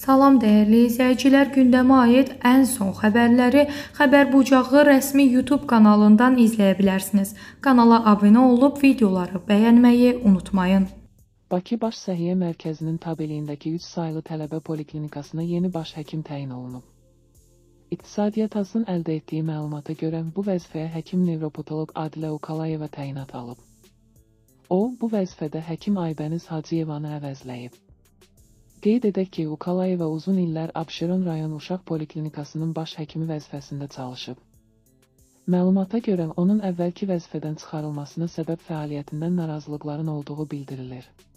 Salam dəyərli izləyicilər, gündəmə aid ən son xəbərləri Xəbər Bucağı rəsmi YouTube kanalından izləyə bilərsiniz. Kanala abunə olub videoları bəyənməyi unutmayın. Bakı Baş Səhiyyə Mərkəzinin tabeliyindəki 3 saylı tələbə poliklinikasına yeni baş həkim təyin olunub. İqtisadiyyat azın əldə etdiyi məlumata görə bu vəzifəyə həkim nevropatoloq Adilə Ukalayeva təyinat alıb. O, bu vəzifədə həkim Aybəniz Hacıyevanı əvəzləyib. Qeyd edək ki, Ukalayeva uzun illər Abşeron rayon uşaq poliklinikasının baş həkimi vəzifəsində çalışıb. Məlumata görə onun əvvəlki vəzifədən çıxarılmasına səbəb fəaliyyətindən narazılıqların olduğu bildirilir.